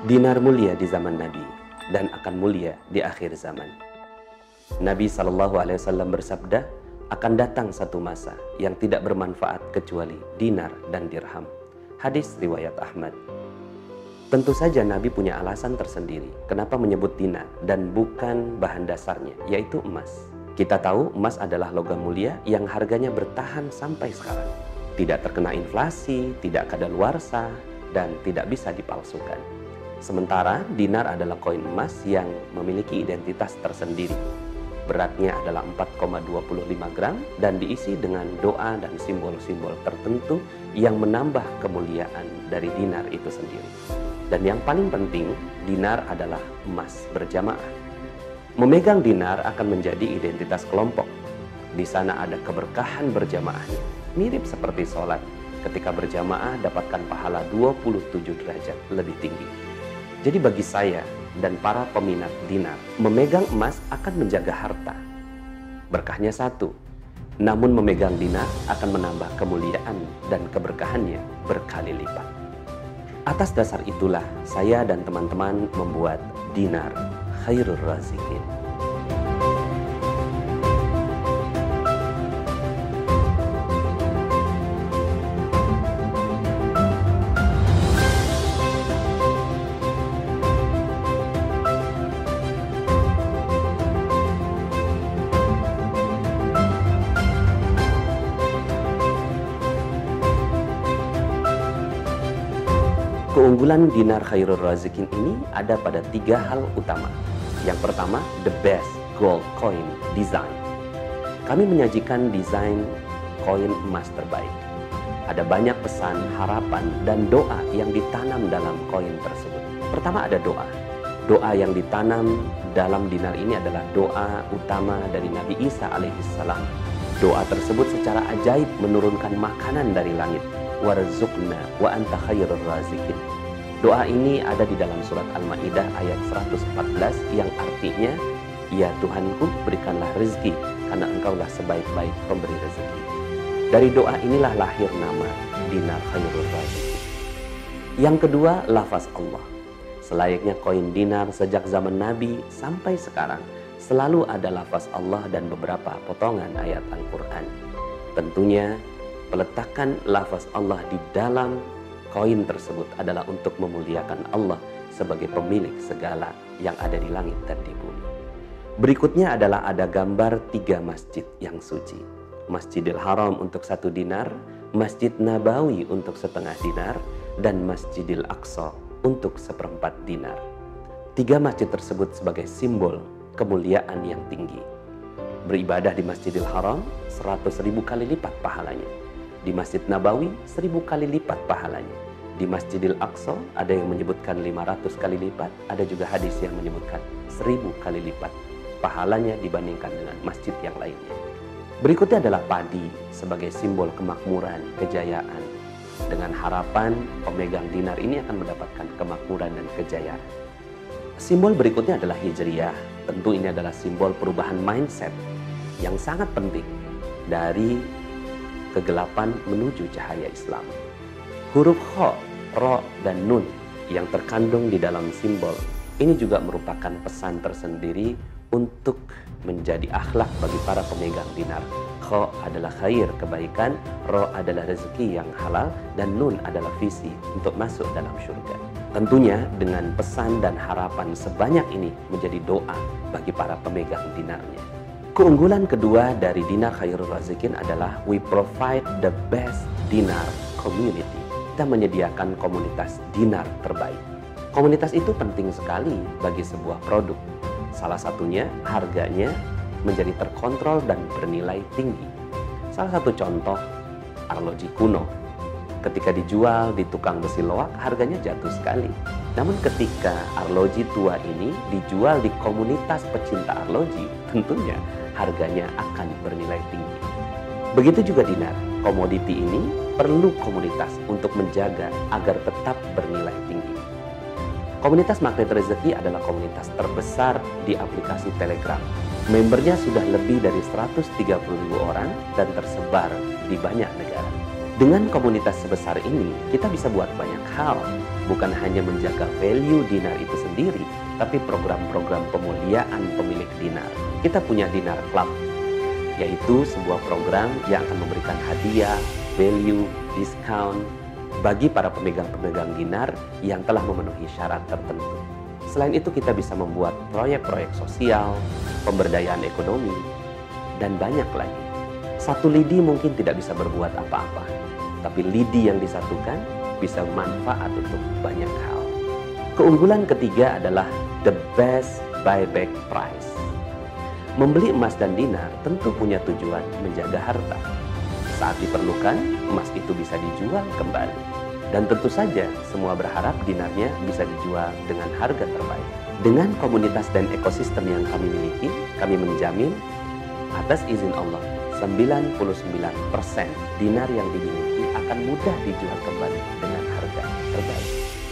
Dinar mulia di zaman Nabi dan akan mulia di akhir zaman. Nabi SAW bersabda, akan datang satu masa yang tidak bermanfaat kecuali dinar dan dirham. Hadis riwayat Ahmad. Tentu saja Nabi punya alasan tersendiri kenapa menyebut dinar dan bukan bahan dasarnya, yaitu emas. Kita tahu emas adalah logam mulia yang harganya bertahan sampai sekarang. Tidak terkena inflasi, tidak kadaluarsa, dan tidak bisa dipalsukan. Sementara dinar adalah koin emas yang memiliki identitas tersendiri. Beratnya adalah 4,25 gram dan diisi dengan doa dan simbol-simbol tertentu yang menambah kemuliaan dari dinar itu sendiri. Dan yang paling penting, dinar adalah emas berjamaah. Memegang dinar akan menjadi identitas kelompok. Di sana ada keberkahan berjamaahnya, mirip seperti sholat. Ketika berjamaah dapatkan pahala 27 derajat lebih tinggi. Jadi bagi saya dan para peminat dinar, memegang emas akan menjaga harta. Berkahnya satu, namun memegang dinar akan menambah kemuliaan dan keberkahannya berkali lipat. Atas dasar itulah saya dan teman-teman membuat dinar khairur razikin. Keunggulan dinar khairur razikin ini ada pada 3 hal utama. Yang pertama, the best gold coin design. Kami menyajikan desain koin emas terbaik. Ada banyak pesan, harapan, dan doa yang ditanam dalam koin tersebut. Pertama ada doa. Doa yang ditanam dalam dinar ini adalah doa utama dari Nabi Isa alaihissalam. Doa tersebut secara ajaib menurunkan makanan dari langit. Warzuqna wa anta khairur razikin. Doa ini ada di dalam surat Al-Maidah ayat 114 yang artinya, ya Tuhanku, berikanlah rezeki karena engkaulah sebaik-baik pemberi rezeki. Dari doa inilah lahir nama dinar khairur razikin. Yang kedua, lafaz Allah. Selayaknya koin dinar sejak zaman Nabi sampai sekarang selalu ada lafaz Allah dan beberapa potongan ayat Al-Quran. Tentunya peletakan lafaz Allah di dalam koin tersebut adalah untuk memuliakan Allah sebagai pemilik segala yang ada di langit dan di bumi. Berikutnya adalah ada gambar 3 masjid yang suci. Masjidil Haram untuk 1 dinar, Masjid Nabawi untuk setengah dinar, dan Masjidil Aqsa untuk 1/4 dinar. 3 masjid tersebut sebagai simbol kemuliaan yang tinggi. Beribadah di Masjidil Haram 100.000 kali lipat pahalanya. Di Masjid Nabawi 1000 kali lipat pahalanya. Di Masjidil Aqsa ada yang menyebutkan 500 kali lipat, ada juga hadis yang menyebutkan 1000 kali lipat pahalanya dibandingkan dengan masjid yang lainnya. Berikutnya adalah padi sebagai simbol kemakmuran, kejayaan. Dengan harapan pemegang dinar ini akan mendapatkan kemakmuran dan kejayaan. Simbol berikutnya adalah hijriyah. Tentu ini adalah simbol perubahan mindset yang sangat penting dari kegelapan menuju cahaya Islam. Huruf kha, ro, dan nun yang terkandung di dalam simbol ini juga merupakan pesan tersendiri untuk menjadi akhlak bagi para pemegang dinar. Kha adalah khair, kebaikan, ro adalah rezeki yang halal, dan nun adalah visi untuk masuk dalam surga. Tentunya dengan pesan dan harapan sebanyak ini menjadi doa bagi para pemegang dinarnya. Keunggulan kedua dari dinar khairur razikin adalah we provide the best dinar community. Kita menyediakan komunitas dinar terbaik. Komunitas itu penting sekali bagi sebuah produk. Salah satunya harganya menjadi terkontrol dan bernilai tinggi. Salah satu contoh, arloji kuno. Ketika dijual di tukang besi loak, harganya jatuh sekali. Namun ketika arloji tua ini dijual di komunitas pecinta arloji, tentunya harganya akan bernilai tinggi. Begitu juga dinar. Komoditi ini perlu komunitas untuk menjaga agar tetap bernilai tinggi. Komunitas Magnet Rezeki adalah komunitas terbesar di aplikasi Telegram. Membernya sudah lebih dari 130.000 orang dan tersebar di banyak negara. Dengan komunitas sebesar ini, kita bisa buat banyak hal. bukan hanya menjaga value dinar itu sendiri, tapi program-program pemuliaan pemilik dinar. Kita punya Dinar Club, yaitu sebuah program yang akan memberikan hadiah, value, diskon bagi para pemegang-pemegang dinar yang telah memenuhi syarat tertentu. Selain itu, kita bisa membuat proyek-proyek sosial, pemberdayaan ekonomi, dan banyak lagi. Satu lidi mungkin tidak bisa berbuat apa-apa, tapi lidi yang disatukan bisa manfaat untuk banyak hal. Keunggulan ketiga adalah the best buyback price. Membeli emas dan dinar tentu punya tujuan menjaga harta. Saat diperlukan, emas itu bisa dijual kembali. Dan tentu saja semua berharap dinarnya bisa dijual dengan harga terbaik. Dengan komunitas dan ekosistem yang kami miliki, kami menjamin atas izin Allah 99% dinar yang dimiliki akan mudah dijual kembali dengan harga terbaik.